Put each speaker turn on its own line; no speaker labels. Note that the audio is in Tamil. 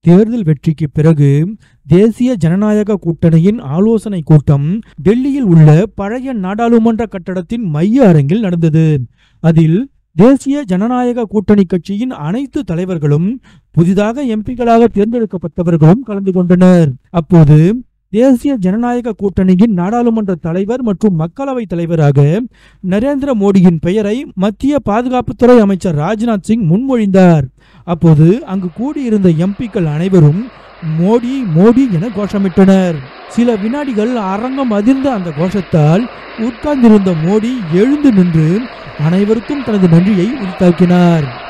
தேர்தல் வெற்றிக்கு பிறகு தேசிய ஜனநாயக கூட்டணியின் ஆலோசனை கூட்டம் டெல்லியில் உள்ள பழைய நாடாளுமன்ற கட்டடத்தின் மைய அரங்கில் நடந்தது. அதில் தேசிய ஜனநாயக கூட்டணி கட்சியின் அனைத்து தலைவர்களும் புதிதாக எம்பிக்களாக தேர்ந்தெடுக்கப்பட்டவர்களும் கலந்து கொண்டனர். அப்போது தேசிய ஜனநாயக கூட்டணியின் நாடாளுமன்ற தலைவர் மற்றும் மக்களவை தலைவராக நரேந்திர மோடியின் பெயரை மத்திய பாதுகாப்புத்துறை அமைச்சர் ராஜ்நாத் சிங் முன்மொழிந்தார். அப்போது அங்கு கூடியிருந்த எம்பிக்கள் அனைவரும் மோடி மோடி என கோஷமிட்டனர். சில வினாடிகள் அரங்கம் அதிர்ந்த அந்த கோஷத்தால் உட்கார்ந்திருந்த மோடி எழுந்து நின்று அனைவருக்கும் தனது நன்றியை உரித்தாக்கினார்.